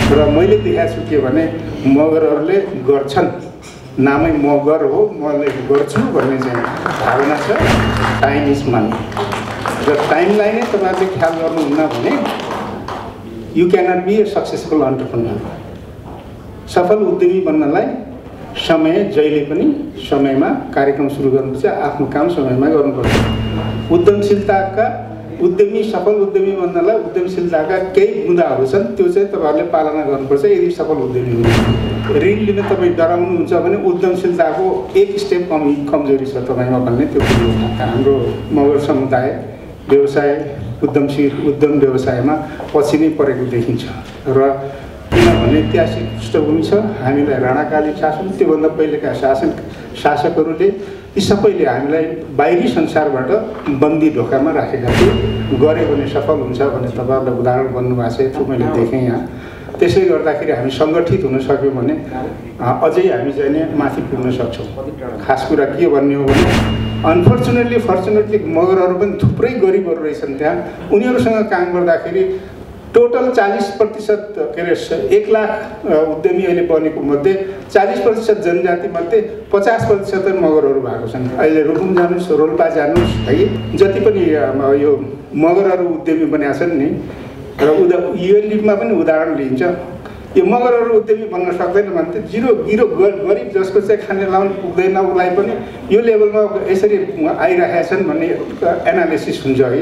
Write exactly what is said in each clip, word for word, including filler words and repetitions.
र मैले देखाएको छु के भने मगरहरूले गर्छन्, नामै मगर हो, मैले गर्छु भन्ने चाहिँ भावना छ। टाइम इज मनी र टाइमलाई नै तपाईँहरूले ख्याल गर्नुहुन्न भने you cannot be a successful entrepreneur. सफल उद्यमी बन्नलाई समय जहिले पनि समयमा कार्यक्रम सुरु गर्नुपर्छ, आफ्नो काम समयमा गर्नुपर्छ। उद्यमशीलताका उद्यमी सफल उद्यमी बन्नलाई उद्यमशीलताका केही बुँदाहरू छन्, त्यो चाहिँ तपाईँहरूले पालना गर्नुपर्छ यदि सफल उद्यमी हुनुहुन्छ। ऋण लिन तपाईँ डराउनुहुन्छ भने उद्यमशीलताको एक स्टेप कमी कमजोरी छ तपाईँमा भन्ने त्यो कुरो हो। हाम्रो मगर समुदाय व्यवसाय उद्यमशील उद्यम व्यवसायमा पछि नै परेको देखिन्छ र किनभने ऐतिहासिक पृष्ठभूमि छ। हामीलाई राणाकालीन शासन, त्योभन्दा पहिलेका शासन शासकहरूले यी सबैले हामीलाई बाहिरी संसारबाट बन्दी ढोकामा राखेका थिए। गऱ्यो भने सफल हुन्छ भने तपाईँहरूलाई उदाहरण बन्नुभएको छ, यत्रो मैले देखेँ यहाँ। त्यसले गर्दाखेरि हामी सङ्गठित हुन सक्यौँ भने अझै हामी चाहिँ नि माथि पुग्न सक्छौँ। खास कुरा के भन्ने हो भने अनफर्चुनेटली फर्चुनेटली मगरहरू पनि थुप्रै गरिबहरू रहेछन् त्यहाँ। उनीहरूसँग काम गर्दाखेरि टोटल चालीस प्रतिशत के अरे एक लाख उद्यमी अहिले बनेको मध्ये चालीस प्रतिशत जनजाति मध्ये पचास प्रतिशत मगरहरू भएको छन्। अहिले रुकुम जानुहोस्, रोल्पा जानुहोस् है, जति पनि यो मगरहरू उद्यमी बनेका छन् नि र उदा युएनडीपीमा पनि उदाहरण लिइन्छ। यो मगरहरू उद्यमी बन्न सक्दैन भने त जिरो गिरो गरिब जसको चाहिँ खाने लाउनु पुग्दैन उसलाई पनि यो लेभलमा यसरी आइरहेका छन् भन्ने एनालिसिस हुन्छ है।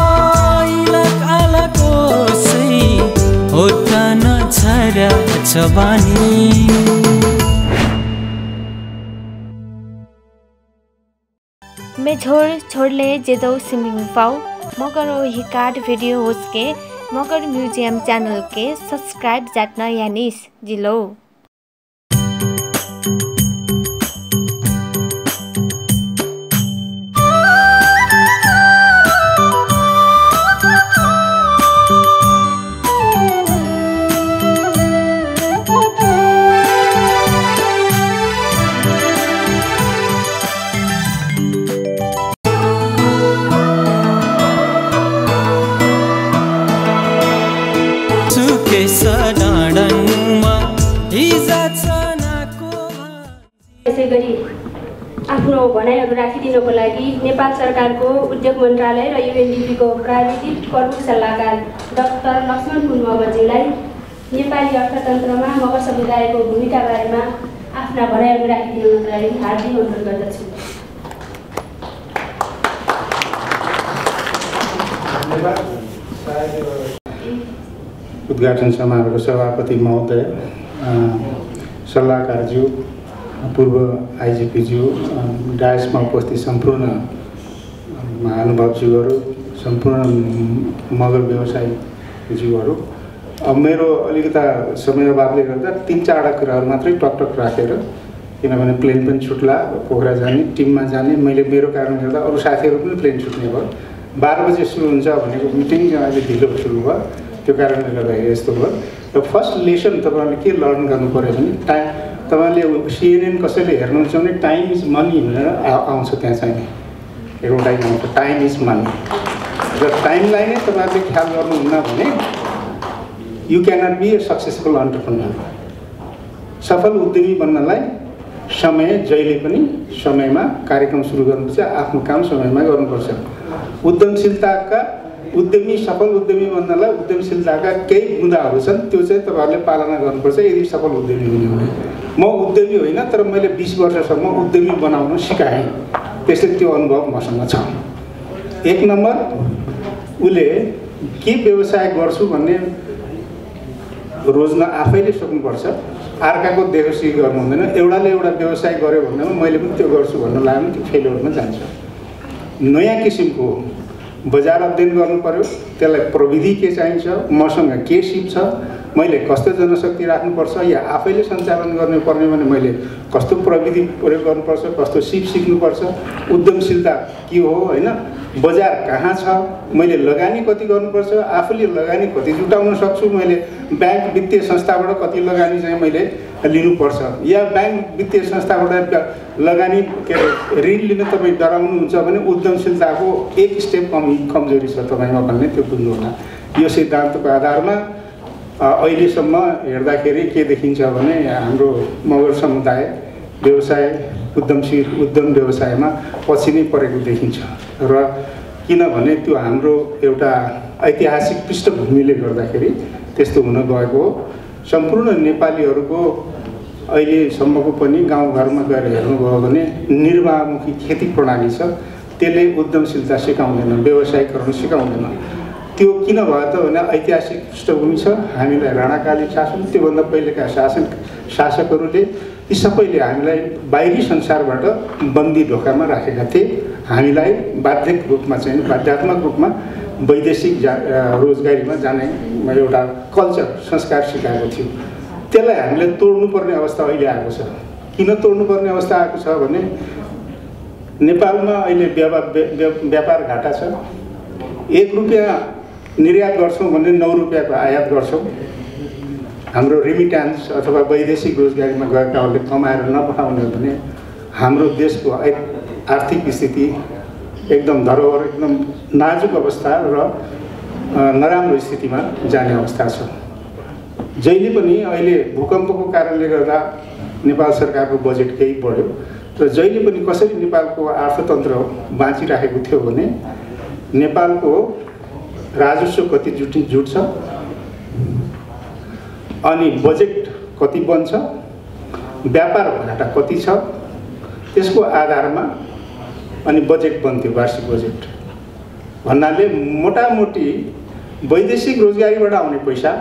मैं छोड़ छोड़ ले जेदो सिमिंग पाओ मगर वो ही कार्ड वीडियो उसके मगर म्यूजियम चैनल के सब्सक्राइब जाटना यानीस जिलो। यसै गरी आफ्नो भनाइहरू राखिदिनको लागि नेपाल सरकारको उद्योग मन्त्रालय र युएनडीपीको प्राविधिक प्रमुख सल्लाहकार डाक्टर लक्ष्मण कुन मगरजीलाई नेपाली अर्थतन्त्रमा मगर समुदायको भूमिका बारेमा आफ्ना भनाइहरू राखिदिनको लागि हार्दिक अनुरोध गर्दछु। उद्घाटन समारोहको सभापति महोदय, सल्लाहकारज्यू, पूर्व आइजिपीज्यू, डायसमा उपस्थित सम्पूर्ण महानुभावज्यूहरू, सम्पूर्ण मगर व्यवसायीज्यूहरू, अब मेरो अलिकता समय अभावले गर्दा तिन चारवटा कुराहरू मात्रै टकटक राखेर, किनभने प्लेन पनि छुट्ला, पोखरा जाने, टिममा जाने, मैले मेरो कारणले गर्दा अरू साथीहरू पनि प्लेन छुट्ने भयो। बाह्र बजे सुरु हुन्छ भनेको मिटिङ अहिले ढिलो सुरु भयो, त्यो कारणले गर्दाखेरि यस्तो भयो। र फर्स्ट लेसन तपाईँहरूले के लर्न गर्नु पऱ्यो भने टाइम, तपाईँले सिएनएन कसैले हेर्नुहुन्छ भने टाइम इज मनी भनेर आउँछ त्यहाँ चाहिँ एउटा आउँछ टाइम इज मनी र टाइमलाई नै तपाईँहरूले ख्याल गर्नुहुन्न भने you cannot be a successful entrepreneur. सफल उद्यमी बन्नलाई समय जहिले पनि समयमा कार्यक्रम सुरु गर्नुपर्छ, आफ्नो काम समयमा गर्नुपर्छ। उद्यमशीलताका उद्यमी सफल उद्यमी बन्नलाई उद्यमशीलताका केही बुँदाहरू छन्, त्यो चाहिँ तपाईँहरूले पालना गर्नुपर्छ यदि सफल उद्यमी हुने हो भने। म उद्यमी होइन तर मैले बिस वर्षसम्म उद्यमी बनाउन सिकाएँ, त्यसले त्यो अनुभव मसँग छ। एक नम्बर उसले के व्यवसाय गर्छु भन्ने रोज्न आफैले सक्नुपर्छ, अर्काको देखोसी गर्नु हुँदैन। एउटाले एउटा व्यवसाय गर्यो भन्दैमा मैले पनि त्यो गर्छु भन्नु लाग्यो भने त्यो फेलियरमा जान्छ। नयाँ किसिमको बजार अध्ययन गर्नु पर्यो, त्यसलाई प्रविधि के चाहिन्छ, मसँग के सिप छ, मैले कस्तो जनशक्ति राख्नुपर्छ या आफैले सञ्चालन गर्ने पर्ने भने मैले कस्तो प्रविधि प्रयोग गर्नुपर्छ, कस्तो सिप सिक्नुपर्छ, उद्यमशीलता के हो होइन, बजार कहाँ छ, मैले लगानी कति गर्नुपर्छ, आफूले लगानी कति जुटाउन सक्छु, मैले ब्याङ्क वित्तीय संस्थाबाट कति लगानी चाहिँ मैले लिनुपर्छ, या ब्याङ्क वित्तीय संस्थाबाट लगानी के अरे ऋण लिन तपाईँ डराउनुहुन्छ भने उद्यमशीलताको एक स्टेप कमी कमजोरी छ तपाईँमा भन्ने त्यो बुझ्नु होला। यो सिद्धान्तको आधारमा अहिलेसम्म हेर्दाखेरि के देखिन्छ भने हाम्रो मगर समुदाय व्यवसाय उद्यमशील उद्यम व्यवसायमा पछि नै परेको देखिन्छ र किनभने त्यो हाम्रो एउटा ऐतिहासिक पृष्ठभूमिले गर्दाखेरि त्यस्तो हुन गएको हो। सम्पूर्ण नेपालीहरूको अहिलेसम्मको पनि गाउँघरमा गएर हेर्नुभयो भने निर्वाहमुखी खेती प्रणाली छ, त्यसले उद्यमशीलता सिकाउँदैन, व्यवसायीकरण सिकाउँदैन। त्यो किन भयो त भने ऐतिहासिक पृष्ठभूमि छ, हामीलाई राणाकालीन शासन, त्योभन्दा पहिलेका शासन शासकहरूले यी सबैले हामीलाई बाहिरी संसारबाट बन्दी ढोकामा राखेका थिए। हामीलाई बाध्यक रूपमा चाहिँ बाध्यात्मक रूपमा वैदेशिक जा रोजगारीमा जाने एउटा कल्चर संस्कार सिकाएको थियो। त्यसलाई हामीले तोड्नुपर्ने अवस्था अहिले आएको छ। किन तोड्नुपर्ने अवस्था आएको छ भने नेपालमा अहिले व्यापार व्यापार घाटा छ। एक रुपियाँ निर्यात गर्छौँ भने नौ रुपियाँको आयात गर्छौँ। हाम्रो रिमिट्यान्स अथवा वैदेशिक रोजगारीमा गएकाहरूले कमाएर नपठाउने भने हाम्रो देशको आर्थिक स्थिति एकदम धरोहर एकदम नाजुक अवस्था र नराम्रो स्थितिमा जाने अवस्था छ। जहिले पनि अहिले भूकम्पको कारणले गर्दा नेपाल सरकारको बजेट केही बढ्यो र जहिले पनि कसरी नेपालको अर्थतन्त्र बाँचिराखेको थियो भने नेपालको राजस्व कति जुट जुट्छ अनि बजेट कति बन्छ, व्यापार घाटा कति छ, त्यसको आधारमा अनि बजेट बन्थ्यो, वार्षिक बजेट भन्नाले मोटामोटी वैदेशिक रोजगारीबाट आउने पैसा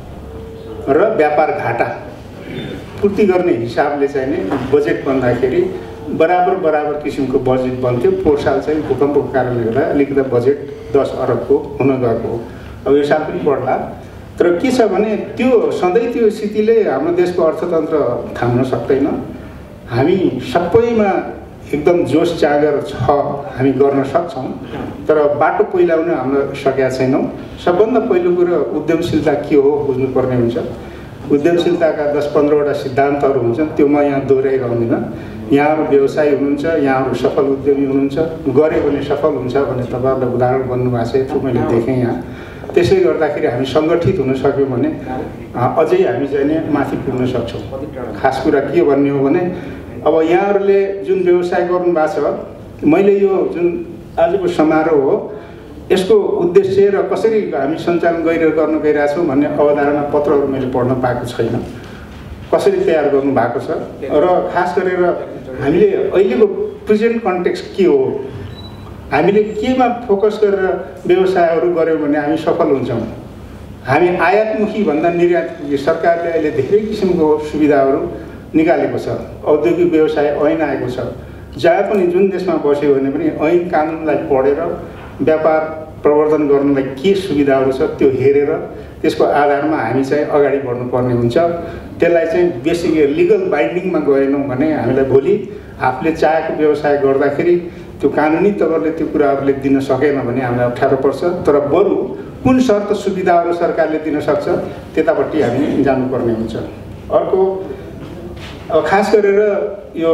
र व्यापार घाटा पूर्ति गर्ने हिसाबले चाहिँ नै बजेट बन्दाखेरि बराबर बराबर किसिमको बजेट बन्थ्यो। पोहोर साल चाहिँ भूकम्पको कारणले गर्दा अलिकति बजेट दस अरबको हुन गएको हो। अब यो साल पनि बढ्ला, तर के छ भने त्यो सधैँ त्यो स्थितिले हाम्रो देशको अर्थतन्त्र थाम्न सक्दैन। हामी सबैमा एकदम जोस जागर छ, हामी गर्न सक्छौँ, तर बाटो पहिलाउन हाम्रो सकेका छैनौँ। सबभन्दा पहिलो कुरो उद्यमशीलता के हो बुझ्नुपर्ने हुन्छ। उद्यमशीलताका दस पन्ध्रवटा सिद्धान्तहरू हुन्छन्, त्यो म यहाँ दोहोऱ्याइरहँदिनँ। यहाँहरू व्यवसायी हुनुहुन्छ, यहाँहरू सफल उद्यमी हुनुहुन्छ, गऱ्यो भने सफल हुन्छ भने तपाईँहरूलाई उदाहरण बन्नुभएको छ, यत्रो मैले देखेँ यहाँ। त्यसले गर्दाखेरि हामी सङ्गठित हुन सक्यौँ भने अझै हामी चाहिँ नि माथि पुग्न सक्छौँ। खास कुरा के भन्ने हो भने अब यहाँहरूले जुन व्यवसाय गर्नुभएको छ, मैले यो जुन आजको समारोह हो यसको उद्देश्य र कसरी हामी सञ्चालन गरेर गर्न गइरहेछौँ भन्ने अवधारणा पत्रहरू मैले पढ्न पाएको छैन, कसरी तयार गर्नु भएको छ र खास गरेर हामीले अहिलेको प्रेजेन्ट कन्टेक्स्ट के हो, हामीले केमा फोकस गरेर व्यवसायहरू गऱ्यौँ भने हामी सफल हुन्छौँ। हामी आयातमुखी भन्दा निर्यातमुखी, सरकारले अहिले धेरै किसिमको सुविधाहरू निकालेको छ। औद्योगिक व्यवसाय ऐन आएको छ, जहाँ पनि जुन देशमा बस्यो भने पनि ऐन कानुनलाई पढेर व्यापार प्रवर्धन गर्नलाई के सुविधाहरू छ त्यो हेरेर त्यसको आधारमा हामी चाहिँ अगाडि बढ्नुपर्ने हुन्छ। त्यसलाई चाहिँ बेसिक लिगल बाइन्डिङमा गएनौँ भने हामीलाई भोलि आफूले चाहेको व्यवसाय गर्दाखेरि त्यो कानुनी तवरले त्यो कुराहरूले दिन सकेन भने हामीलाई अप्ठ्यारो पर्छ। तर बरु कुन शर्त सुविधाहरू सरकारले दिन सक्छ त्यतापट्टि हामी जानुपर्ने हुन्छ। अर्को अब खास गरेर यो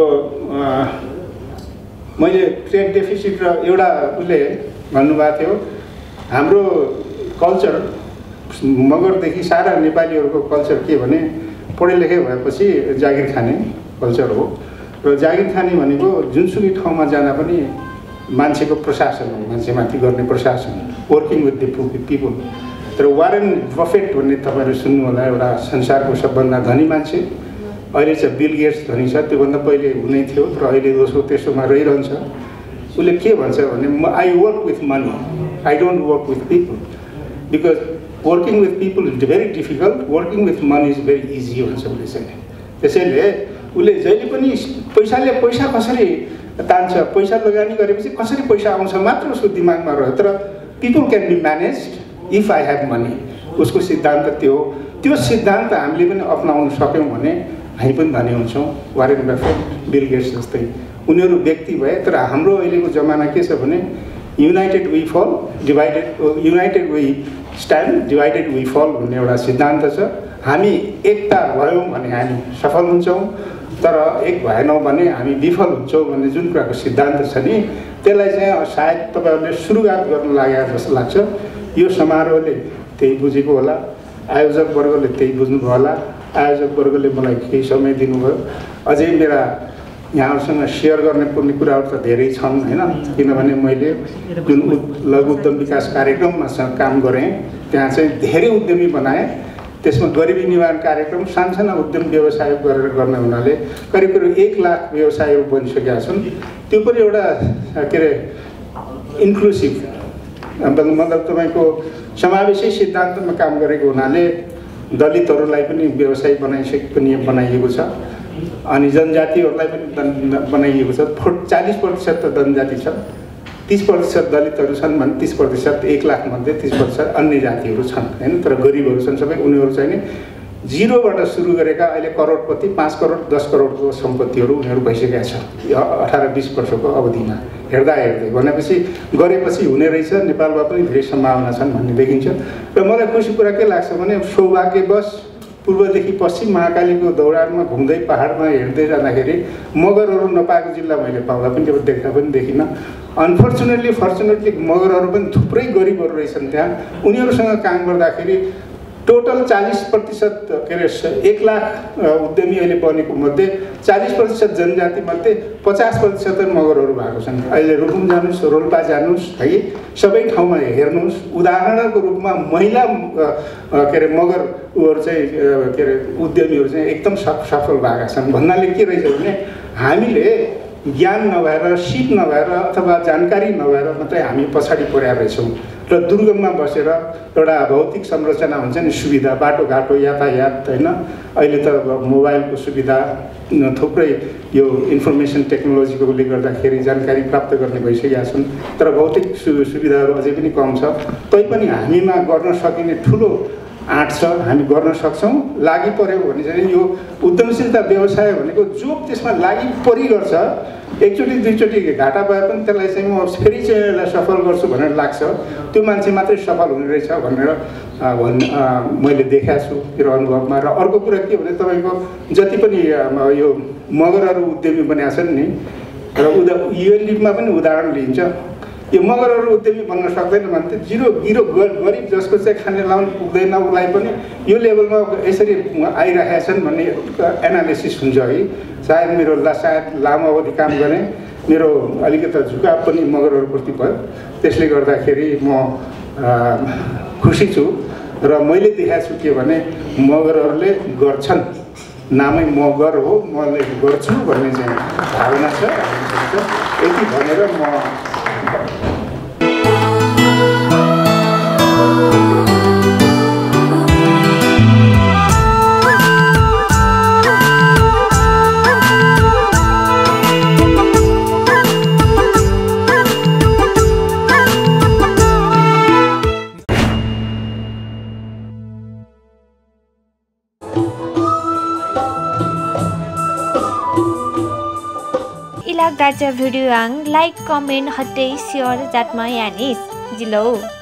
मैले ट्रेड डेफिसिट र एउटा उसले भन्नुभएको थियो, हाम्रो कल्चर मगरदेखि सारा नेपालीहरूको कल्चर के भने पढे लेखे भएपछि जागिर खाने कल्चर हो र जागिर खाने भनेको जुनसुकै ठाउँमा जाँदा पनि मान्छेको प्रशासन हो, मान्छेमाथि गर्ने प्रशासन, वर्किङ विथ द पिपुल। तर वारेन बफेट भन्ने तपाईँहरू सुन्नु होला, एउटा संसारको सबभन्दा धनी मान्छे, अहिले चाहिँ बिल गेट्स धनी छ, त्योभन्दा पहिले हुनै थियो तर अहिले दोस्रो तेस्रोमा रहिरहन्छ। उसले के भन्छ भने म I work with money, I don't work with people, because working with people is very difficult, working with money is very easy भन्छ उसले चाहिँ। त्यसैले उसले जहिले पनि पैसाले पैसा कसरी तान्छ, पैसा लगानी गरेपछि कसरी पैसा आउँछ मात्र उसको दिमागमा रह्यो, तर people can be managed if I have money, उसको सिद्धान्त त्यो हो। त्यो सिद्धान्त हामीले पनि अपनाउन सक्यौँ भने हामी पनि धनी हुन्छौँ। वारेन बफेट, बिल गेट्स जस्तै उनीहरू व्यक्ति भए, तर हाम्रो अहिलेको जमाना के छ भने united we fall, divided united we stand, divided we fall भन्ने एउटा सिद्धान्त छ। हामी एकता भयौँ भने हामी सफल हुन्छौँ, तर एक भएनौँ भने हामी विफल हुन्छौँ भन्ने जुन कुराको सिद्धान्त छ नि त्यसलाई चाहिँ सायद तपाईँहरूले सुरुवात गर्न लागेको जस्तो लाग्छ। यो समारोहले त्यही बुझेको होला। आयोजक वर्गले त्यही बुझ्नुभयो होला। आयोजक वर्गले मलाई केही समय दिनुभयो। अझै मेरा यहाँहरूसँग सेयर गर्ने पर्ने कुराहरू त धेरै छन् हैन, किनभने मैले जुन लघु उद्यम विकास कार्यक्रममा काम गरेँ त्यहाँ चाहिँ धेरै उद्यमी बनाएँ। त्यसमा गरिबी निवारण कार्यक्रम सानसाना उद्यम व्यवसाय गरेर गर्ने हुनाले करिब करिब एक लाख व्यवसायहरू बनिसकेका छन्। त्यो पनि एउटा के अरे इन्क्लुसिभ मतलब तपाईँको समावेशी सिद्धान्तमा काम गरेको हुनाले दलितहरूलाई पनि व्यवसाय बनाइसके बनाइएको छ अनि जनजातिहरूलाई पनि बनाइएको छ। फोर्ट चालिस प्रतिशत त जनजाति छ, तीस प्रतिशत दलितहरू छन् भने तीस प्रतिशत एक लाख मध्ये तीस प्रतिशत अन्य जातिहरू छन् हैन। तर गरिबहरू छन् सबै। उनीहरू चाहिँ नि जिरोबाट सुरु गरेका अहिले करोडपति पाँच करोड दस करोडको सम्पत्तिहरू उनीहरू भइसकेका छ अठार बिस वर्षको अवधिमा। हेर्दा हेर्दै भनेपछि गरेपछि हुने रहेछ, नेपालमा पनि धेरै सम्भावना छन् भन्ने देखिन्छ। र मलाई खुसी कुरा के लाग्छ भने सौभाग्यवश पूर्वदेखि पश्चिम महाकालीको दौडानमा घुम्दै पहाडमा हेर्दै जाँदाखेरि मगरहरू नपाएको जिल्ला मैले पाउँदा पनि त्यो देख्दा पनि देखिनँ। अनफर्चुनेटली फर्चुनेटली मगरहरू पनि थुप्रै गरिबहरू रहेछन् त्यहाँ। उनीहरूसँग काम गर्दाखेरि टोटल चालीस प्रतिशत के अरे एक लाख उद्यमी अहिले बनेको मध्ये चालीस प्रतिशत जनजाति मध्ये पचास प्रतिशत मगरहरू भएको छन्। अहिले रुकुम जानुहोस्, रोल्पा जानुहोस् है, सबै ठाउँमा हेर्नुहोस्। उदाहरणको रूपमा महिला के अरे मगर उहरू चाहिँ के अरे उद्यमीहरू चाहिँ एकदम सफल भएका छन्। भन्नाले के रहेछ भने हामीले ज्ञान नभएर, सिप नभएर अथवा जानकारी नभएर मात्रै हामी पछाडि परेका रहेछौँ। र दुर्गममा बसेर एउटा भौतिक संरचना हुन्छ नि, सुविधा, बाटोघाटो, यातायात होइन, अहिले त मोबाइलको सुविधा थुप्रै यो इन्फर्मेसन टेक्नोलोजीकोले गर्दाखेरि जानकारी प्राप्त गर्ने भइसकेका छन्। तर भौतिक सु सुविधाहरू अझै पनि कम छ। तैपनि हामीमा गर्न सकिने ठुलो आँट छ, हामी गर्न सक्छौँ। लागि पर्यो भने चाहिँ यो उद्यमशीलता व्यवसाय भनेको जो त्यसमा लागि परिगर्छ, एकचोटि दुईचोटि घाटा भए पनि त्यसलाई चाहिँ म फेरि चाहिँ यसलाई सफल गर्छु भनेर लाग्छ, त्यो मान्छे मात्रै सफल हुने रहेछ भनेर भन् मैले देखाएको छु मेरो अनुभवमा। र अर्को कुरा के भने तपाईँको जति पनि यो मगरहरू उद्यमी बनेका छन् नि, र उदा युएनडीपीमा पनि उदाहरण लिइन्छ। यो मगरहरू उद्यमी बन्न सक्दैन भने त जिरो गिरो गरिब जसको चाहिँ खाने लाउनु पुग्दैन उसलाई पनि यो लेभलमा यसरी आइरहेका छन् भन्ने एनालिसिस हुन्छ है। सायद मेरो ला सायद लामो अवधि काम गरेँ, मेरो अलिकति झुकाव पनि मगरहरूप्रति भयो। त्यसले गर्दाखेरि म खुसी छु। र मैले देखाएको छु के भने मगरहरूले गर्छन्, नामै मगर हो, मैले गर्छु भन्ने चाहिँ भावना छ। यति भनेर म इलाक दार्चा भिडियो आङ लाइक कमेन्ट हट्दै सेयर जातमा यानिस जिलो।